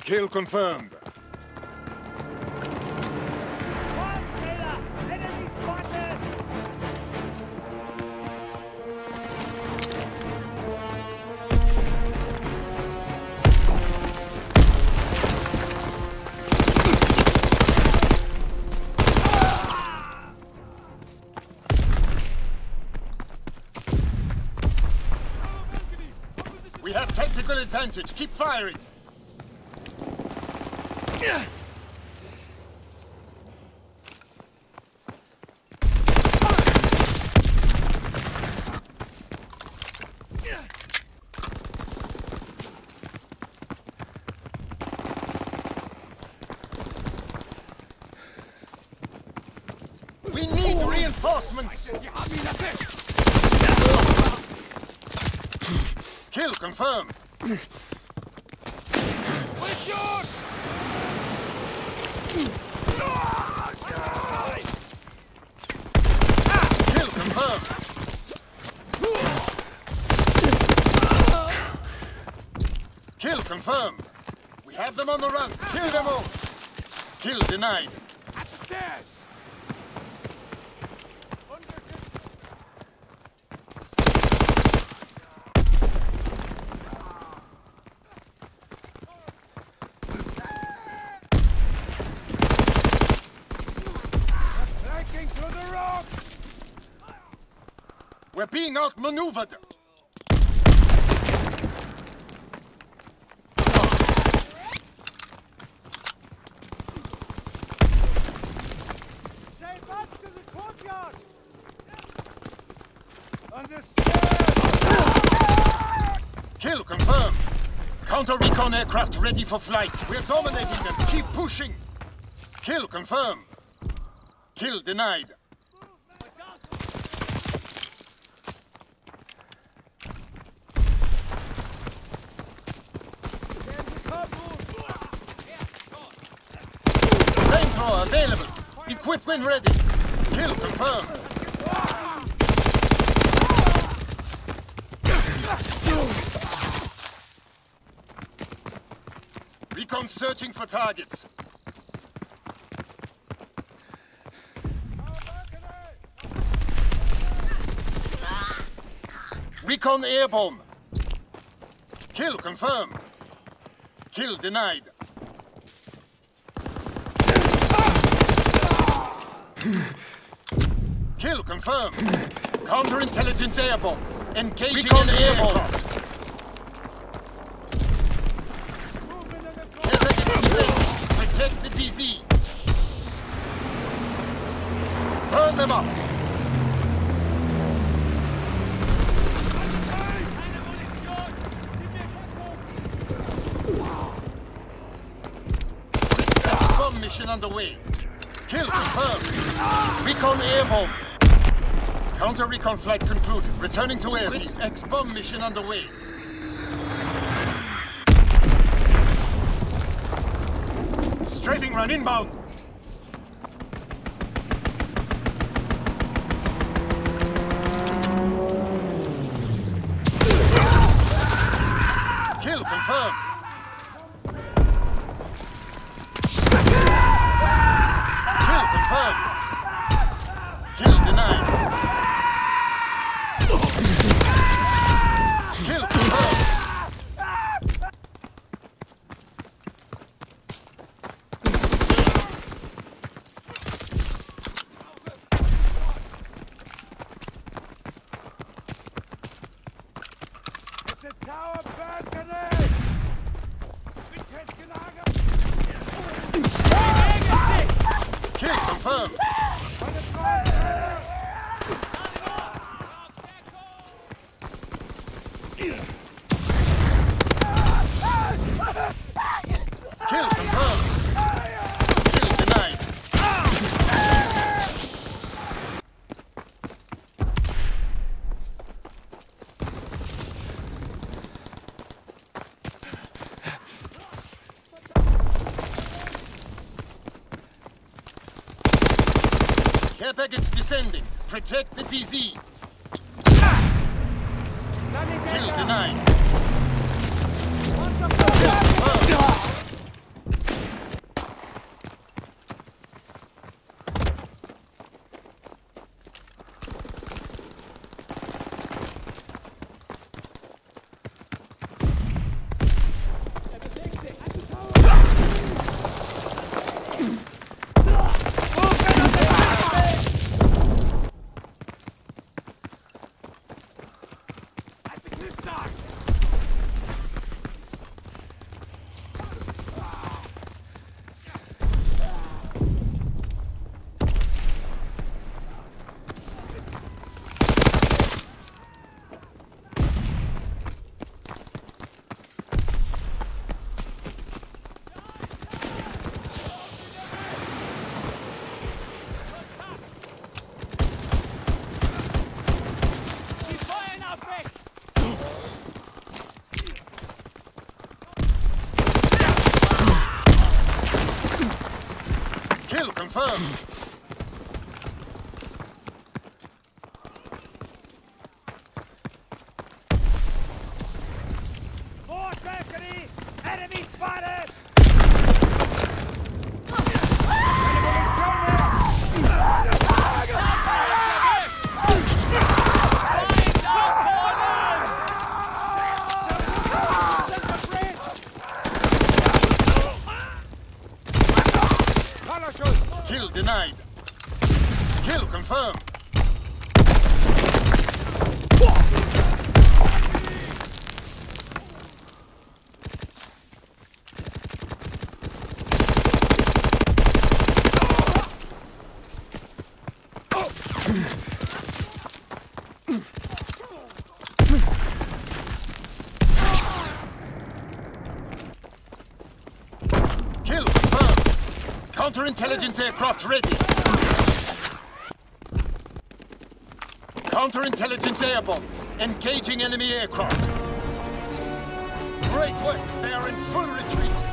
Kill confirmed. We have tactical advantage. Keep firing. We need reinforcements. Kill confirmed. Kill confirmed. Kill confirmed. We have them on the run. Kill them all. Kill denied. At the stairs. Through the rocks! We're being outmaneuvered. Stay back to the courtyard! Understand! Kill confirmed. Counter-recon aircraft ready for flight. We're dominating them. Keep pushing. Kill confirmed. Kill denied. Flamethrower available. Equipment ready. Kill confirmed. Recon searching for targets. Recon airborne. Kill confirmed. Kill denied. Kill confirmed. Counterintelligence airborne. Engaging Recon airborne. Protect the DZ. Burn them up. Bomb mission underway. Kill confirmed. Recon airborne. Counter-recon flight concluded. Returning to airfield. X-bomb mission underway. Strafing run inbound. Kill confirmed. Kill confirmed. Kill denied. Kill confirmed. It's a tower balcony! Kill confirmed. Kill confirmed. Kill denied. Care package descending. Protect the DZ. Kill denied. Kill confirmed. Kill confirmed. More balcony! Enemy spotted! Kill denied. Kill confirmed. Kill confirmed. Counterintelligence aircraft ready. Counterintelligence airborne. Engaging enemy aircraft. Great work. They are in full retreat.